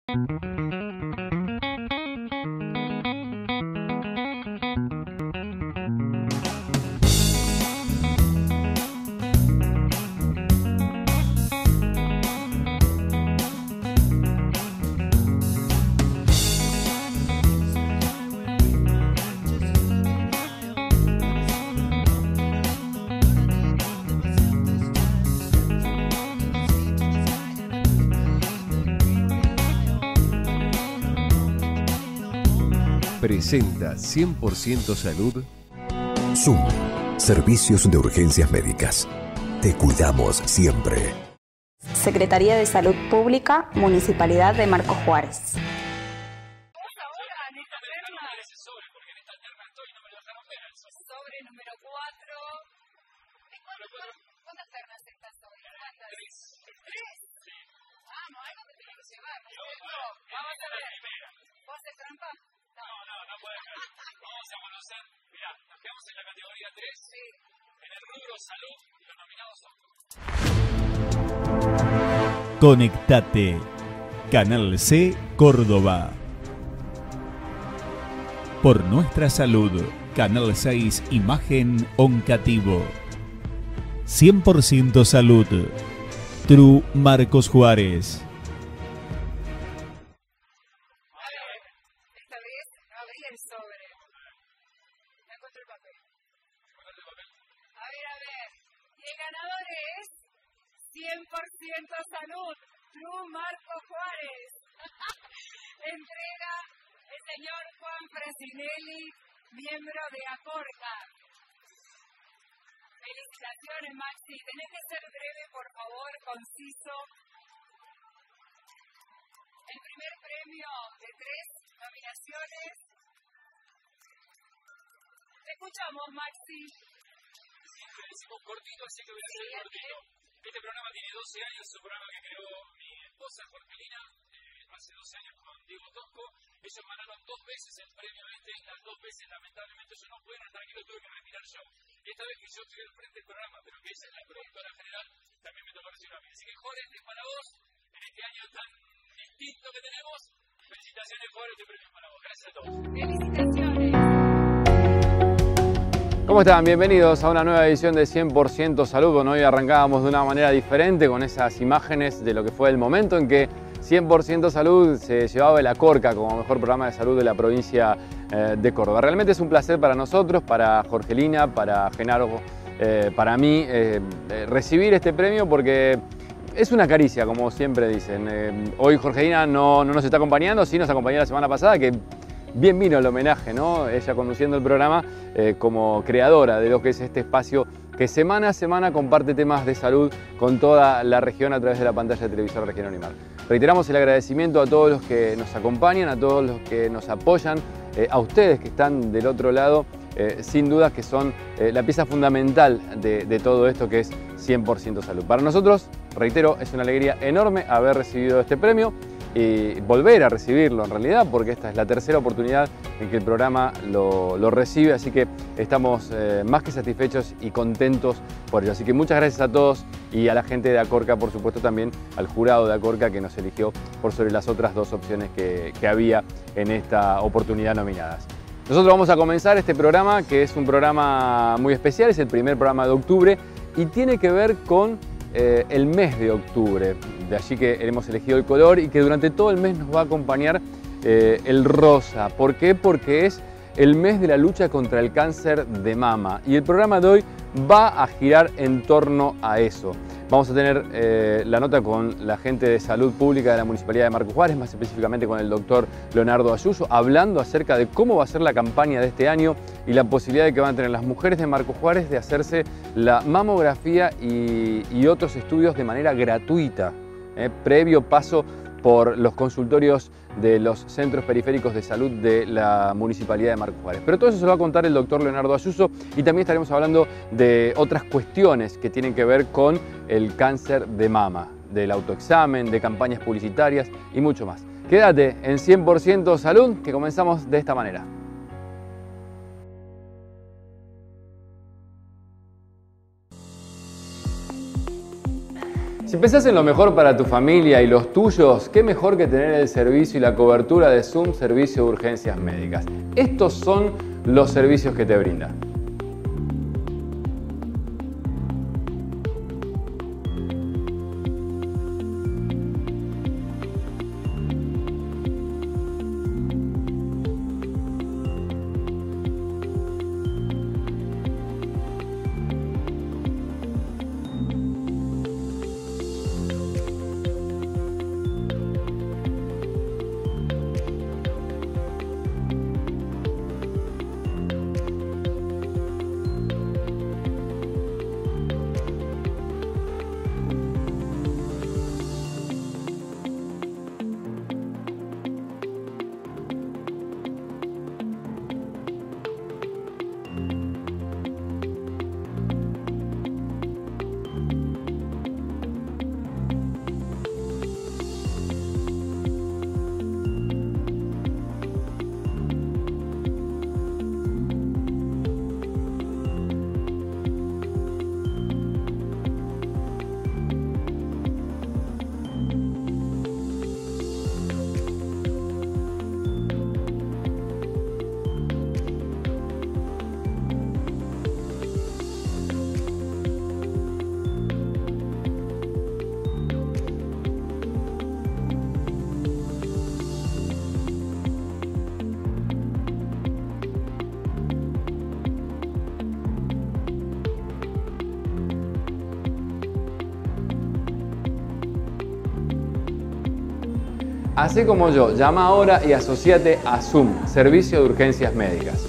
Presenta 100% Salud. SUM, Servicios de Urgencias Médicas. Te cuidamos siempre. Secretaría de Salud Pública, Municipalidad de Marcos Juárez. Sobre número 4. ¿Cuántas ternas estás hoy? ¿Tres? Vamos, algo te tiene que llevar. Vamos a ver. ¿Vos haces trampa? No puede ser. Vamos a conocer. Mirá, nos quedamos en la categoría 3. Sí. En el rubro salud, los nominados son. Conectate. Canal C, Córdoba. Por nuestra salud. Canal 6, Imagen Oncativo. 100% Salud. True Marcos Juárez. Esta vez abrí el sobre. Me encuentro el papel. A ver. Y el ganador es 100% Salud. True Marcos Juárez. Entrega el señor Juan Frasinelli, miembro de ACORCA. Felicitaciones, Maxi. Tenés que ser breve, por favor, conciso. El primer premio de 3 nominaciones. Te escuchamos, Maxi. Siempre decimos cortito, así que voy a hacer cortito. Este programa tiene 12 años, es un programa que creó mi esposa, Jorgelina, hace 12 años con Diego Tosco. Ellos ganaron 2 veces el premio este, las 2 veces lamentablemente ellos no pueden estar aquí, lo tuve que retirar yo. Y esta vez que yo estoy al frente del programa, pero que ella es la productora general, también me tocó recibir a mí. Así que Jorge, este es para vos, en este año tan distinto que tenemos. Felicitaciones, Jorge, este premio es para vos. Gracias a todos. Felicitaciones. ¿Cómo están? Bienvenidos a una nueva edición de 100% Salud. Bueno, hoy arrancábamos de una manera diferente con esas imágenes de lo que fue el momento en que 100% Salud se llevaba el ACORCA como mejor programa de salud de la provincia de Córdoba. Realmente es un placer para nosotros, para Jorgelina, para Genaro, para mí, recibir este premio porque es una caricia, como siempre dicen. Hoy Jorgelina no nos está acompañando, sí nos acompañó la semana pasada, que bien vino el homenaje, ¿no? Ella conduciendo el programa como creadora de lo que es este espacio que semana a semana comparte temas de salud con toda la región a través de la pantalla de televisor regional Unimar. Reiteramos el agradecimiento a todos los que nos acompañan, a todos los que nos apoyan, a ustedes que están del otro lado, sin dudas que son la pieza fundamental de todo esto que es 100% Salud. Para nosotros, reitero, es una alegría enorme haber recibido este premio y volver a recibirlo en realidad, porque esta es la tercera oportunidad en que el programa lo recibe, así que estamos más que satisfechos y contentos por ello. Así que muchas gracias a todos y a la gente de ACORCA, por supuesto también al jurado de ACORCA que nos eligió por sobre las otras 2 opciones que había en esta oportunidad nominadas. Nosotros vamos a comenzar este programa, que es un programa muy especial, es el primer programa de octubre y tiene que ver con el mes de octubre. De allí que hemos elegido el color y que durante todo el mes nos va a acompañar el rosa. ¿Por qué? Porque es el mes de la lucha contra el cáncer de mama y el programa de hoy va a girar en torno a eso. Vamos a tener la nota con la gente de salud pública de la Municipalidad de Marcos Juárez, más específicamente con el doctor Leonardo Ayuso, hablando acerca de cómo va a ser la campaña de este año y la posibilidad de que van a tener las mujeres de Marcos Juárez de hacerse la mamografía y otros estudios de manera gratuita, previo paso por los consultorios de los centros periféricos de salud de la Municipalidad de Marcos Juárez. Pero todo eso se lo va a contar el doctor Leonardo Ayuso y también estaremos hablando de otras cuestiones que tienen que ver con el cáncer de mama, del autoexamen, de campañas publicitarias y mucho más. Quédate en 100% Salud, que comenzamos de esta manera. Si pensás en lo mejor para tu familia y los tuyos, qué mejor que tener el servicio y la cobertura de Zoom Servicio de Urgencias Médicas. Estos son los servicios que te brinda. Hacé como yo, llama ahora y asociate a Zoom, Servicio de Urgencias Médicas.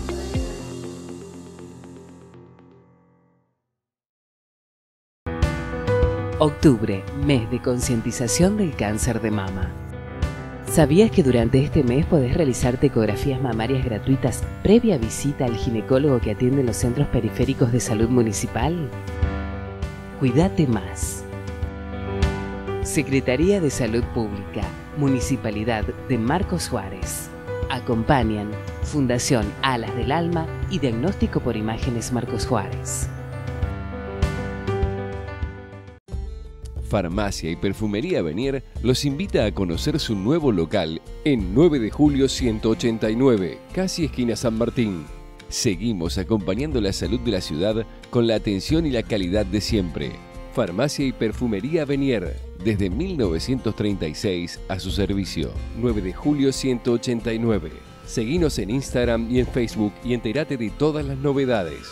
Octubre, mes de concientización del cáncer de mama. ¿Sabías que durante este mes podés realizarte ecografías mamarias gratuitas previa visita al ginecólogo que atiende en los centros periféricos de salud municipal? Cuídate más. Secretaría de Salud Pública, Municipalidad de Marcos Juárez. Acompañan Fundación Alas del Alma y Diagnóstico por Imágenes Marcos Juárez. Farmacia y Perfumería Venier los invita a conocer su nuevo local en 9 de julio 189, casi esquina San Martín. Seguimos acompañando la salud de la ciudad con la atención y la calidad de siempre. Farmacia y Perfumería Venier, desde 1936 a su servicio. 9 de julio 189. Seguinos en Instagram y en Facebook y entérate de todas las novedades.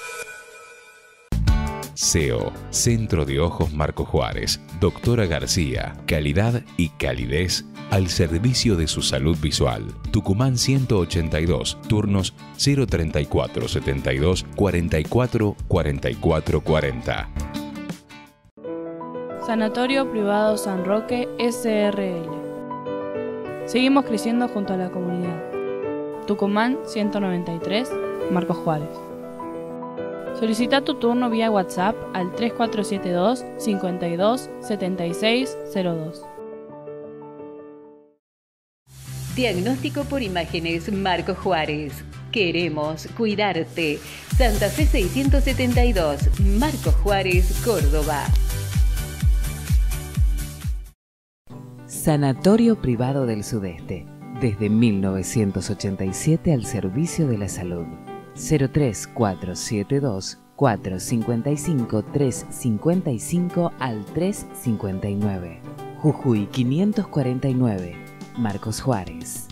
SEO, Centro de Ojos Marcos Juárez. Doctora García, calidad y calidez al servicio de su salud visual. Tucumán 182, turnos 034 72 44 44 40. Sanatorio Privado San Roque SRL. Seguimos creciendo junto a la comunidad. Tucumán 193, Marcos Juárez. Solicita tu turno vía WhatsApp al 3472 52 76 02. Diagnóstico por Imágenes Marcos Juárez. Queremos cuidarte. Santa Fe 672, Marcos Juárez, Córdoba. Sanatorio Privado del Sudeste. Desde 1987 al servicio de la salud. 03472 455 355 al 359. Jujuy 549, Marcos Juárez.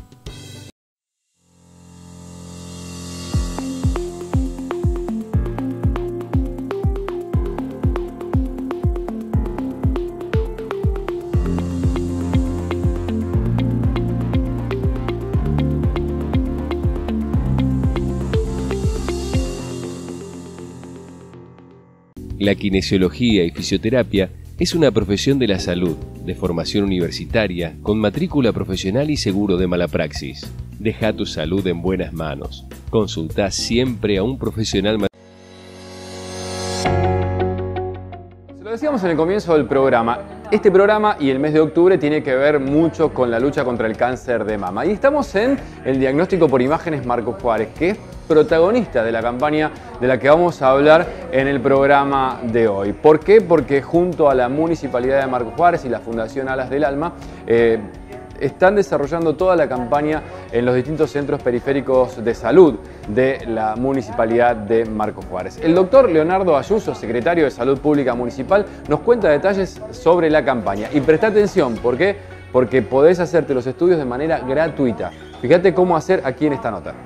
La kinesiología y fisioterapia es una profesión de la salud, de formación universitaria, con matrícula profesional y seguro de mala praxis. Deja tu salud en buenas manos. Consulta siempre a un profesional. Se lo decíamos en el comienzo del programa. Este programa y el mes de octubre tiene que ver mucho con la lucha contra el cáncer de mama. Y estamos en el diagnóstico por imágenes Marcos Juárez, que es protagonista de la campaña de la que vamos a hablar en el programa de hoy. ¿Por qué? Porque junto a la Municipalidad de Marcos Juárez y la Fundación Alas del Alma, están desarrollando toda la campaña en los distintos centros periféricos de salud de la Municipalidad de Marcos Juárez. El doctor Leonardo Ayuso, secretario de Salud Pública Municipal, nos cuenta detalles sobre la campaña. Y presta atención, ¿por qué? Porque podés hacerte los estudios de manera gratuita. Fíjate cómo hacer aquí en esta nota.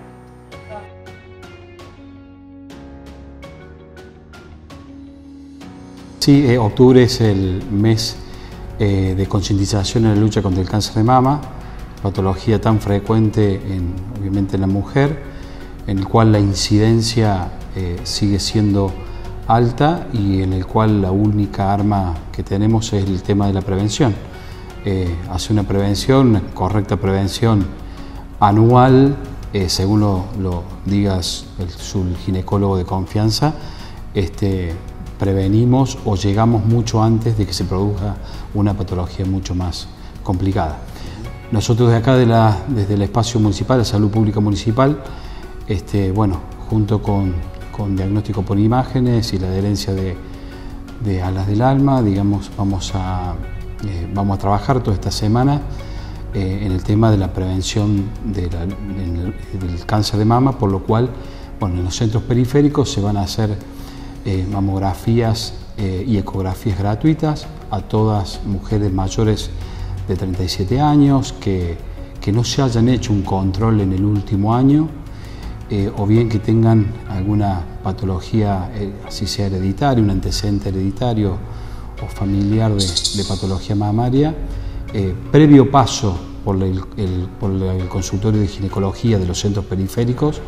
Sí, octubre es el mes de concientización en la lucha contra el cáncer de mama, patología tan frecuente obviamente en la mujer, en el cual la incidencia sigue siendo alta y en el cual la única arma que tenemos es el tema de la prevención. Hacer una prevención, una correcta prevención anual, según lo digas su ginecólogo de confianza, prevenimos o llegamos mucho antes de que se produzca una patología mucho más complicada. Nosotros de acá, desde el espacio municipal, la Salud Pública Municipal, junto con diagnóstico por imágenes y la adherencia de Alas del Alma, digamos, vamos a trabajar toda esta semana en el tema de la prevención del cáncer de mama, por lo cual, en los centros periféricos se van a hacer mamografías y ecografías gratuitas a todas mujeres mayores de 37 años que no se hayan hecho un control en el último año o bien que tengan alguna patología, así sea hereditaria, un antecedente hereditario o familiar de patología mamaria, previo paso por el consultorio de ginecología de los centros periféricos,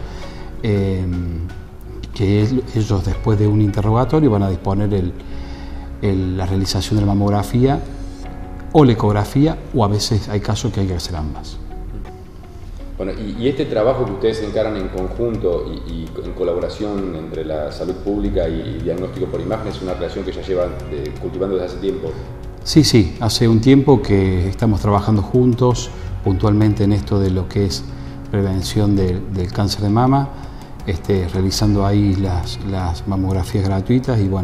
que ellos después de un interrogatorio van a disponer la realización de la mamografía o la ecografía, o a veces hay casos que hay que hacer ambas. Bueno, y este trabajo que ustedes encaran en conjunto y en colaboración entre la salud pública y diagnóstico por imagen es una relación que ya llevan cultivando desde hace tiempo. Sí, hace un tiempo que estamos trabajando juntos puntualmente en esto de lo que es prevención del cáncer de mama, realizando ahí las mamografías gratuitas y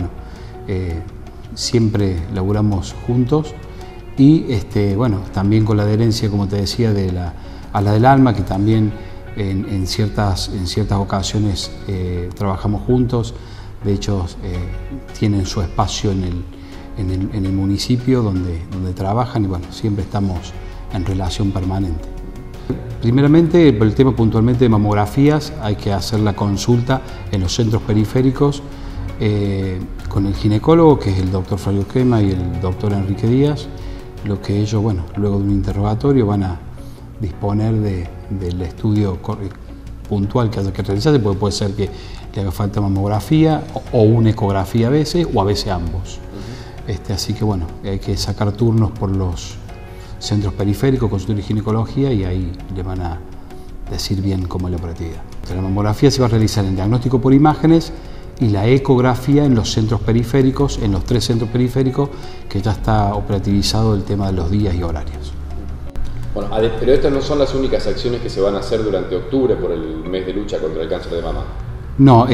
siempre laburamos juntos y también con la adherencia, como te decía, de la Alas del Alma, que también en ciertas ocasiones trabajamos juntos. De hecho, tienen su espacio en el municipio donde trabajan y siempre estamos en relación permanente. Primeramente, por el tema puntualmente de mamografías, hay que hacer la consulta en los centros periféricos con el ginecólogo, que es el doctor Flavio Crema y el doctor Enrique Díaz, lo que ellos, luego de un interrogatorio van a disponer del estudio puntual que haya que realizarse, porque puede ser que le haga falta mamografía o una ecografía a veces, o a veces ambos. Así que hay que sacar turnos por los centros periféricos, consultorio de ginecología, y ahí le van a decir bien cómo es la operatividad. La mamografía se va a realizar en diagnóstico por imágenes y la ecografía en los centros periféricos, en los 3 centros periféricos, que ya está operativizado el tema de los días y horarios. Bueno, pero estas no son las únicas acciones que se van a hacer durante octubre por el mes de lucha contra el cáncer de mama. No,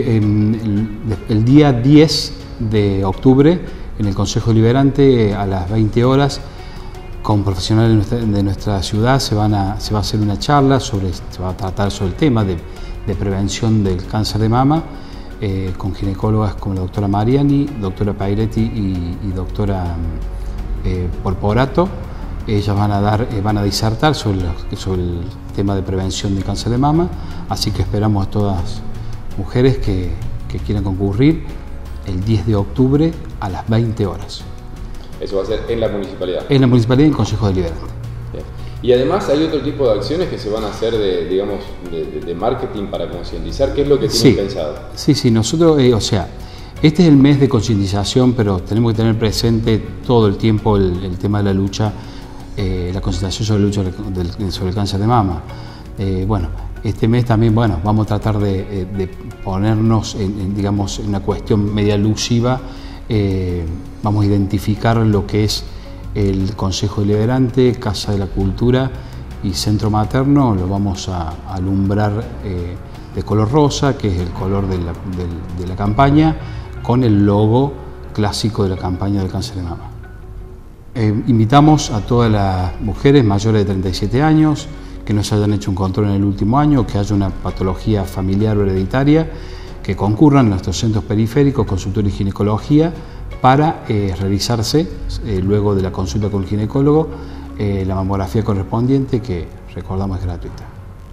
el día 10 de octubre, en el Consejo Deliberante, a las 20 horas, con profesionales de nuestra ciudad se va a hacer una charla se va a tratar sobre el tema de prevención del cáncer de mama, con ginecólogas como la doctora Mariani, doctora Pairetti y doctora Porporato. Ellas van a disertar sobre el tema de prevención del cáncer de mama, así que esperamos a todas mujeres que quieran concurrir el 10 de octubre a las 20 horas. Eso va a ser en la municipalidad. En la municipalidad y en Consejo Deliberante. Bien. Y además hay otro tipo de acciones que se van a hacer de marketing para concientizar. ¿Qué es lo que tienen pensado? Sí, nosotros, este es el mes de concientización, pero tenemos que tener presente todo el tiempo el tema de la lucha, la concientización sobre la lucha sobre el cáncer de mama. Este mes también, vamos a tratar de ponernos en una cuestión media elusiva Vamos a identificar lo que es el Consejo Deliberante, Casa de la Cultura y Centro Materno. Lo vamos a alumbrar de color rosa, que es el color de la campaña, con el logo clásico de la campaña del cáncer de mama. Invitamos a todas las mujeres mayores de 37 años que no se hayan hecho un control en el último año, que haya una patología familiar o hereditaria, que concurran a nuestros centros periféricos, consultorio y ginecología, para realizarse, luego de la consulta con el ginecólogo, la mamografía correspondiente, que recordamos es gratuita.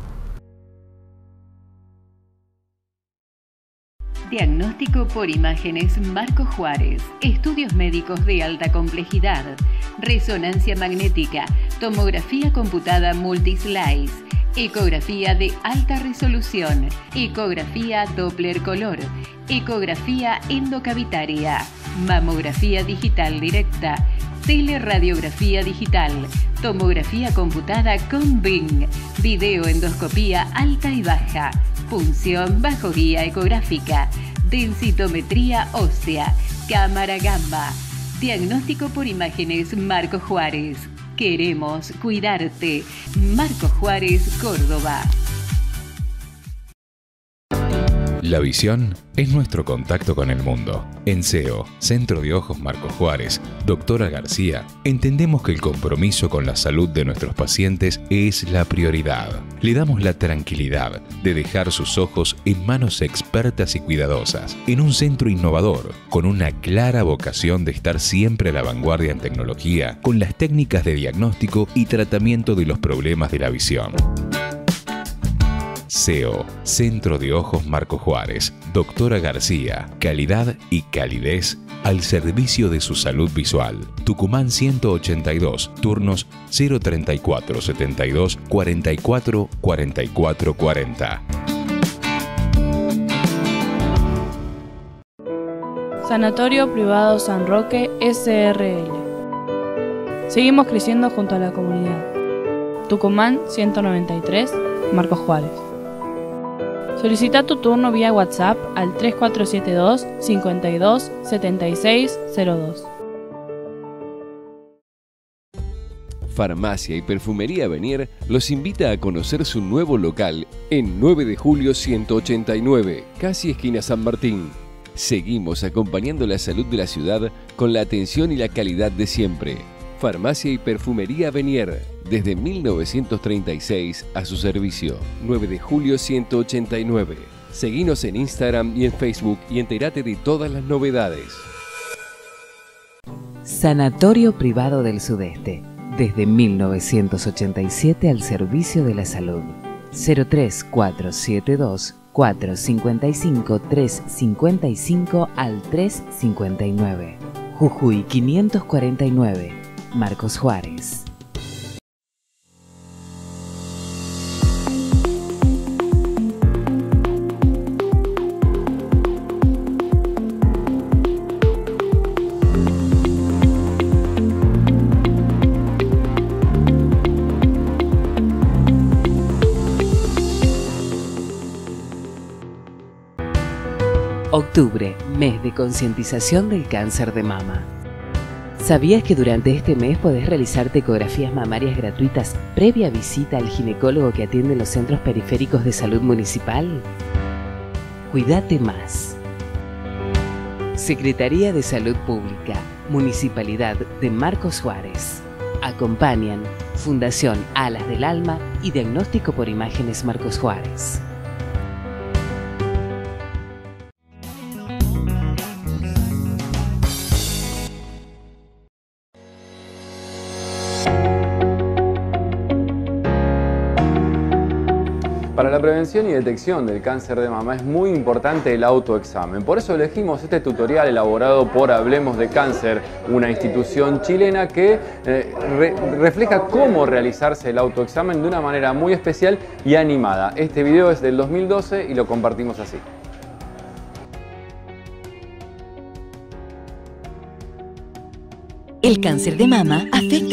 Diagnóstico por imágenes Marcos Juárez. Estudios médicos de alta complejidad. Resonancia magnética. Tomografía computada multislice. Ecografía de alta resolución. Ecografía Doppler color. Ecografía endocavitaria. Mamografía digital directa. Teleradiografía digital. Tomografía computada con Bing. Videoendoscopía alta y baja. Punción bajo guía ecográfica. Densitometría ósea. Cámara gamma. Diagnóstico por imágenes Marcos Juárez. Queremos cuidarte. Marcos Juárez, Córdoba. La visión es nuestro contacto con el mundo. En CEO, Centro de Ojos Marcos Juárez, Doctora García, entendemos que el compromiso con la salud de nuestros pacientes es la prioridad. Le damos la tranquilidad de dejar sus ojos en manos expertas y cuidadosas, en un centro innovador, con una clara vocación de estar siempre a la vanguardia en tecnología, con las técnicas de diagnóstico y tratamiento de los problemas de la visión. CEO, Centro de Ojos Marcos Juárez, Doctora García, calidad y calidez al servicio de su salud visual. Tucumán 182, turnos 034 72 44 44 40. Sanatorio Privado San Roque SRL. Seguimos creciendo junto a la comunidad. Tucumán 193, Marcos Juárez. Solicita tu turno vía WhatsApp al 3472 52 76 02. Farmacia y Perfumería Venier los invita a conocer su nuevo local en 9 de julio 189, casi esquina San Martín. Seguimos acompañando la salud de la ciudad con la atención y la calidad de siempre. Farmacia y Perfumería Venier, desde 1936 a su servicio. 9 de julio 189. Seguinos en Instagram y en Facebook y entérate de todas las novedades. Sanatorio Privado del Sudeste, desde 1987 al servicio de la salud. 03472 455 355 al 359. Jujuy 549. Marcos Juárez. Octubre, mes de concientización del cáncer de mama. ¿Sabías que durante este mes podés realizarte ecografías mamarias gratuitas previa visita al ginecólogo que atiende en los centros periféricos de salud municipal? Cuídate más. Secretaría de Salud Pública, Municipalidad de Marcos Juárez. Acompañan Fundación Alas del Alma y Diagnóstico por Imágenes Marcos Juárez. Para la prevención y detección del cáncer de mama es muy importante el autoexamen. Por eso elegimos este tutorial elaborado por Hablemos de Cáncer, una institución chilena que refleja cómo realizarse el autoexamen de una manera muy especial y animada. Este video es del 2012 y lo compartimos así. El cáncer de mama afecta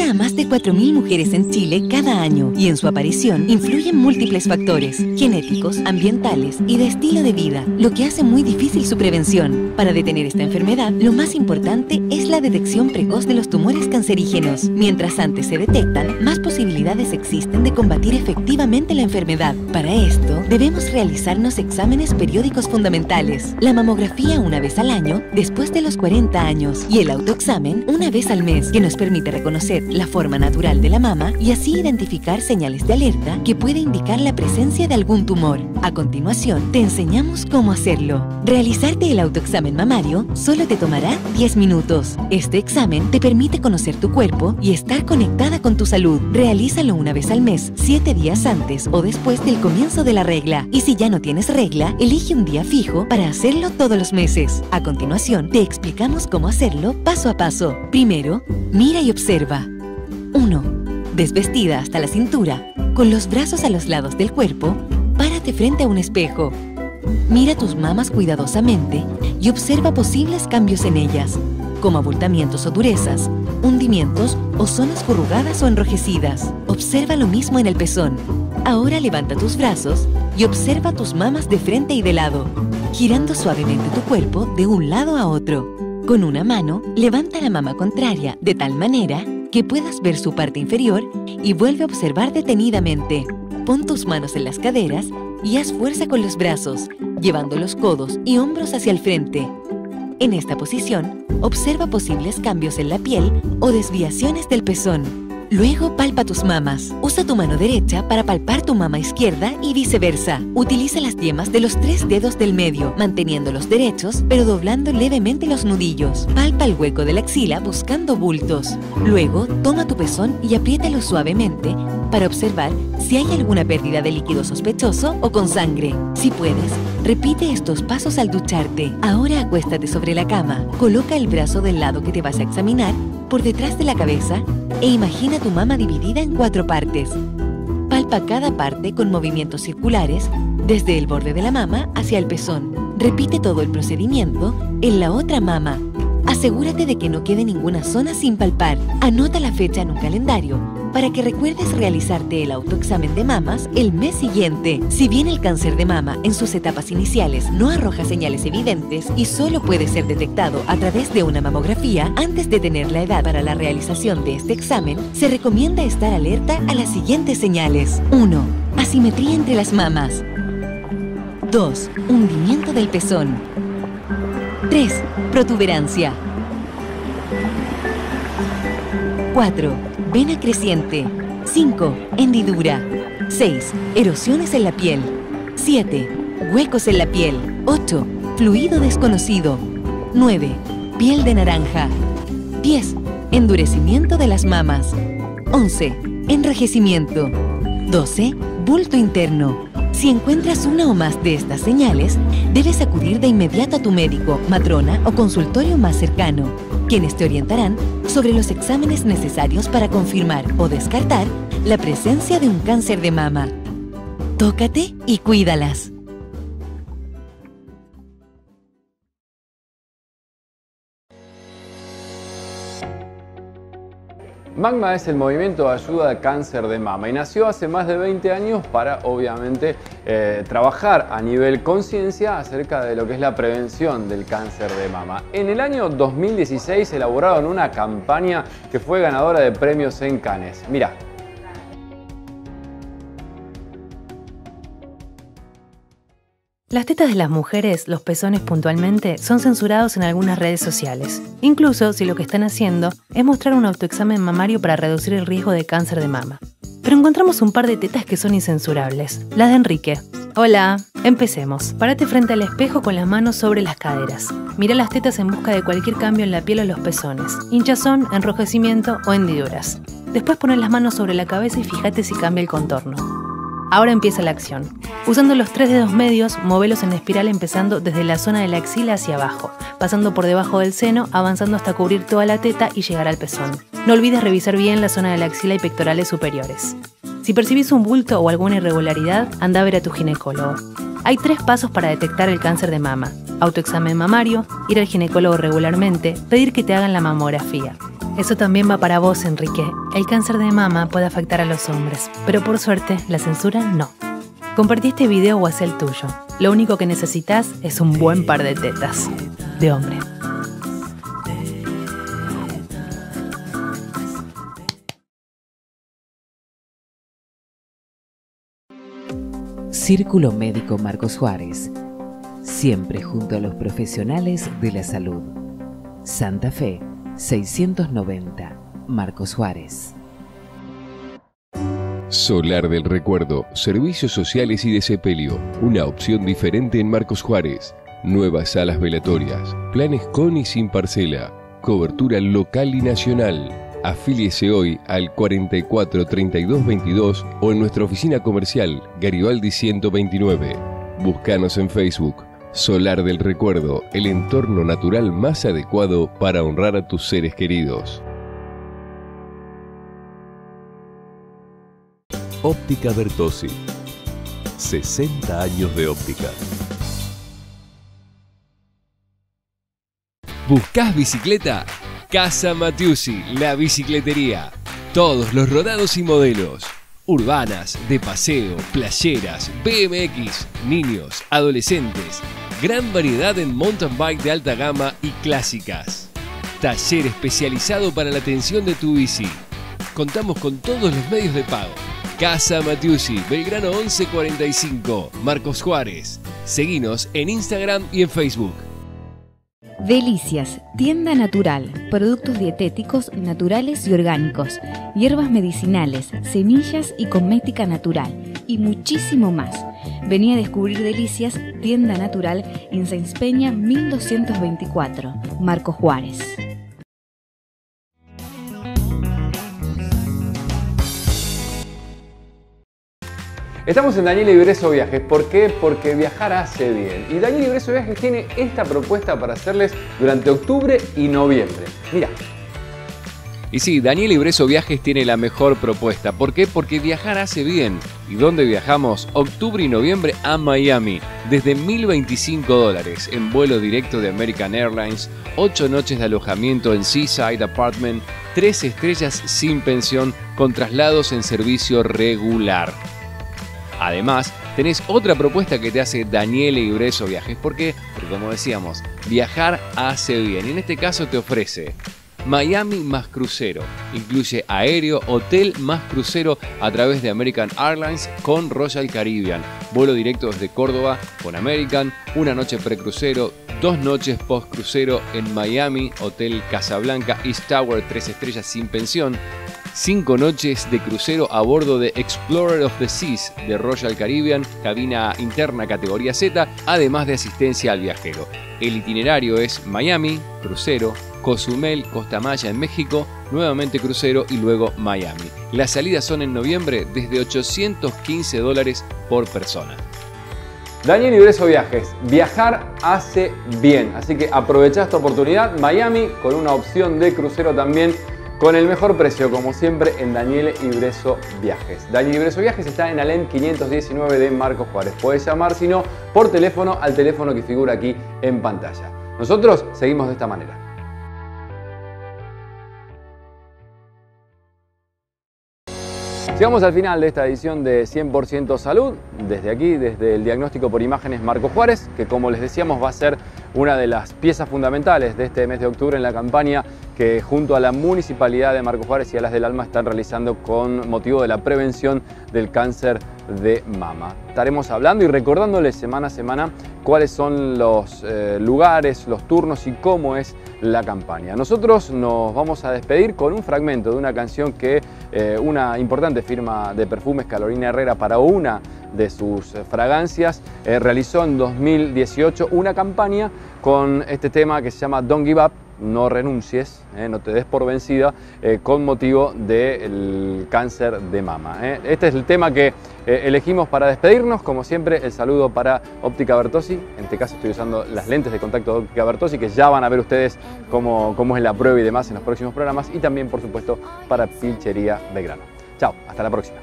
Afecta a más de 4.000 mujeres en Chile cada año y en su aparición influyen múltiples factores genéticos, ambientales y de estilo de vida, lo que hace muy difícil su prevención. Para detener esta enfermedad, lo más importante es la detección precoz de los tumores cancerígenos. Mientras antes se detectan, más posibilidades existen de combatir efectivamente la enfermedad. Para esto, debemos realizarnos exámenes periódicos fundamentales. La mamografía una vez al año, después de los 40 años, y el autoexamen una vez al mes, que nos permite reconocer la forma natural de la mama y así identificar señales de alerta que puede indicar la presencia de algún tumor. A continuación, te enseñamos cómo hacerlo. Realizarte el autoexamen mamario solo te tomará 10 minutos. Este examen te permite conocer tu cuerpo y estar conectada con tu salud. Realízalo una vez al mes, 7 días antes o después del comienzo de la regla. Y si ya no tienes regla, elige un día fijo para hacerlo todos los meses. A continuación, te explicamos cómo hacerlo paso a paso. Primero, mira y observa. 1. Desvestida hasta la cintura, con los brazos a los lados del cuerpo, párate frente a un espejo. Mira tus mamas cuidadosamente y observa posibles cambios en ellas, como abultamientos o durezas, hundimientos o zonas corrugadas o enrojecidas. Observa lo mismo en el pezón. Ahora levanta tus brazos y observa tus mamas de frente y de lado, girando suavemente tu cuerpo de un lado a otro. Con una mano, levanta la mama contraria de tal manera que puedas ver su parte inferior y vuelve a observar detenidamente. Pon tus manos en las caderas y haz fuerza con los brazos, llevando los codos y hombros hacia el frente. En esta posición, observa posibles cambios en la piel o desviaciones del pezón. Luego palpa tus mamas. Usa tu mano derecha para palpar tu mama izquierda y viceversa. Utiliza las yemas de los 3 dedos del medio, manteniéndolos derechos, pero doblando levemente los nudillos. Palpa el hueco de la axila buscando bultos. Luego, toma tu pezón y apriétalo suavemente para observar si hay alguna pérdida de líquido sospechoso o con sangre. Si puedes, repite estos pasos al ducharte. Ahora acuéstate sobre la cama. Coloca el brazo del lado que te vas a examinar por detrás de la cabeza e imagina tu mama dividida en 4 partes. Palpa cada parte con movimientos circulares desde el borde de la mama hacia el pezón. Repite todo el procedimiento en la otra mama. Asegúrate de que no quede ninguna zona sin palpar. Anota la fecha en un calendario para que recuerdes realizarte el autoexamen de mamas el mes siguiente. Si bien el cáncer de mama en sus etapas iniciales no arroja señales evidentes y solo puede ser detectado a través de una mamografía, antes de tener la edad para la realización de este examen, se recomienda estar alerta a las siguientes señales. 1. Asimetría entre las mamas. 2. Hundimiento del pezón. 3. Protuberancia. 4. Vena creciente. 5. Hendidura. 6. Erosiones en la piel. 7. Huecos en la piel. 8. Fluido desconocido. 9. Piel de naranja. 10. Endurecimiento de las mamas. 11. Enrojecimiento. 12. Bulto interno. Si encuentras una o más de estas señales, debes acudir de inmediato a tu médico, matrona o consultorio más cercano, quienes te orientarán sobre los exámenes necesarios para confirmar o descartar la presencia de un cáncer de mama. Tócate y cuídalas. Magma es el movimiento de ayuda al cáncer de mama y nació hace más de 20 años para, obviamente, trabajar a nivel conciencia acerca de lo que es la prevención del cáncer de mama. En el año 2016 elaboraron una campaña que fue ganadora de premios en Cannes. Mirá. Las tetas de las mujeres, los pezones puntualmente, son censurados en algunas redes sociales. Incluso si lo que están haciendo es mostrar un autoexamen mamario para reducir el riesgo de cáncer de mama. Pero encontramos un par de tetas que son incensurables. Las de Enrique. Hola, empecemos. Párate frente al espejo con las manos sobre las caderas. Mira las tetas en busca de cualquier cambio en la piel o los pezones. Hinchazón, enrojecimiento o hendiduras. Después pones las manos sobre la cabeza y fíjate si cambia el contorno. Ahora empieza la acción. Usando los 3 dedos medios, móvelos en espiral empezando desde la zona de la axila hacia abajo, pasando por debajo del seno, avanzando hasta cubrir toda la teta y llegar al pezón. No olvides revisar bien la zona de la axila y pectorales superiores. Si percibís un bulto o alguna irregularidad, anda a ver a tu ginecólogo. Hay 3 pasos para detectar el cáncer de mama: autoexamen mamario, ir al ginecólogo regularmente, pedir que te hagan la mamografía. Eso también va para vos, Enrique. El cáncer de mama puede afectar a los hombres, pero por suerte, la censura no. Compartí este video o haz el tuyo. Lo único que necesitas es un buen par de tetas. De hombre. Círculo Médico Marcos Juárez. Siempre junto a los profesionales de la salud. Santa Fe, 690, Marcos Juárez. Solar del Recuerdo, servicios sociales y de sepelio, una opción diferente en Marcos Juárez. Nuevas salas velatorias, planes con y sin parcela, cobertura local y nacional. Afíliese hoy al 44 32 22 o en nuestra oficina comercial Garibaldi 129. Búscanos en Facebook. Solar del Recuerdo, el entorno natural más adecuado para honrar a tus seres queridos. Óptica Bertozzi. 60 años de óptica. ¿Buscás bicicleta? Casa Matiusi, la bicicletería. Todos los rodados y modelos. Urbanas, de paseo, playeras, BMX, niños, adolescentes. Gran variedad en mountain bike de alta gama y clásicas. Taller especializado para la atención de tu bici. Contamos con todos los medios de pago. Casa Matiusi, Belgrano 1145, Marcos Juárez. Seguinos en Instagram y en Facebook. Delicias, tienda natural, productos dietéticos, naturales y orgánicos, hierbas medicinales, semillas y cosmética natural y muchísimo más. Vení a descubrir Delicias, tienda natural en Sáenz Peña 1224, Marcos Juárez. Estamos en Daniel Ibreso Viajes. ¿Por qué? Porque viajar hace bien. Y Daniel Ibreso Viajes tiene esta propuesta para hacerles durante octubre y noviembre. Mirá. Y sí, Daniel Ibreso Viajes tiene la mejor propuesta. ¿Por qué? Porque viajar hace bien. ¿Y dónde viajamos? Octubre y noviembre a Miami. Desde $1.025 en vuelo directo de American Airlines, 8 noches de alojamiento en Seaside Apartment, 3 estrellas sin pensión con traslados en servicio regular. Además, tenés otra propuesta que te hace Daniel Ibreso Viajes. ¿Por qué? Porque como decíamos, viajar hace bien. Y en este caso te ofrece Miami más crucero. Incluye aéreo, hotel más crucero a través de American Airlines con Royal Caribbean. Vuelo directo desde Córdoba con American, una noche precrucero, 2 noches post-crucero en Miami, Hotel Casablanca East Tower, 3 estrellas sin pensión. 5 noches de crucero a bordo de Explorer of the Seas de Royal Caribbean, cabina interna categoría Z, además de asistencia al viajero. El itinerario es Miami, crucero, Cozumel, Costa Maya en México, nuevamente crucero y luego Miami. Las salidas son en noviembre desde $815 por persona. Daniel Ibreso Viajes, viajar hace bien, así que aprovecha esta oportunidad. Miami con una opción de crucero también, con el mejor precio, como siempre, en Daniel Ibreso Viajes. Daniel Ibreso Viajes está en Alem 519 de Marcos Juárez. Podés llamar, si no, por teléfono al teléfono que figura aquí en pantalla. Nosotros seguimos de esta manera. Llegamos al final de esta edición de 100% Salud, desde aquí, desde el diagnóstico por imágenes Marcos Juárez, que como les decíamos va a ser una de las piezas fundamentales de este mes de octubre en la campaña que junto a la Municipalidad de Marcos Juárez y Alas del Alma están realizando con motivo de la prevención del cáncer de mama. Estaremos hablando y recordándoles semana a semana cuáles son los lugares, los turnos y cómo es la campaña. Nosotros nos vamos a despedir con un fragmento de una canción que una importante firma de perfumes, Carolina Herrera, para una de sus fragancias, realizó en 2018 una campaña con este tema que se llama Don't Give Up, no renuncies, no te des por vencida, con motivo del cáncer de mama. Este es el tema que elegimos para despedirnos. Como siempre, el saludo para Óptica Bertozzi. En este caso estoy usando las lentes de contacto de Óptica Bertozzi, que ya van a ver ustedes cómo es la prueba y demás en los próximos programas. Y también, por supuesto, para Pilchería Belgrano. Chao, hasta la próxima.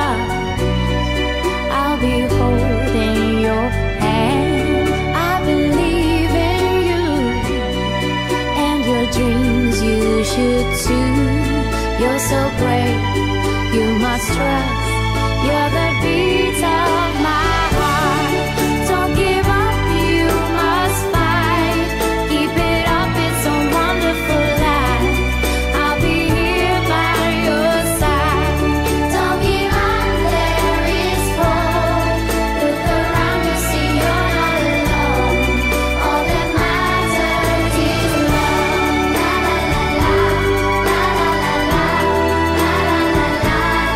I'll be holding your hand. I believe good too. You're so brave, you must trust. You're the beat of my heart. Don't give up, you must fight. Keep it up, it's a wonderful life. I'll be here by your side. Don't give up, there is hope. Look around, you see you're not alone. All that matters is love. La la la la, la la la la, la la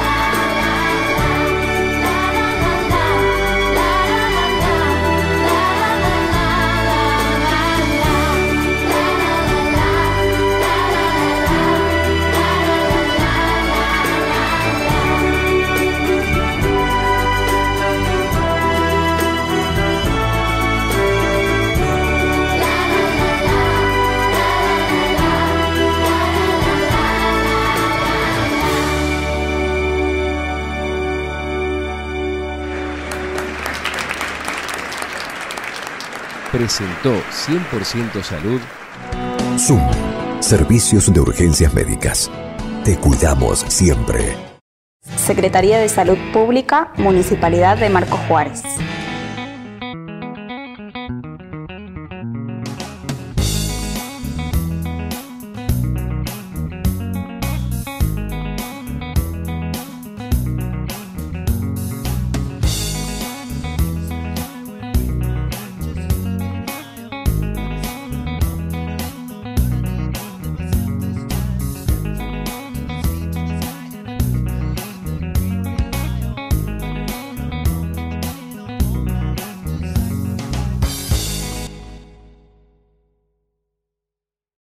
la la. Presentó 100% Salud. Zoom, servicios de urgencias médicas. Te cuidamos siempre. Secretaría de Salud Pública, Municipalidad de Marcos Juárez.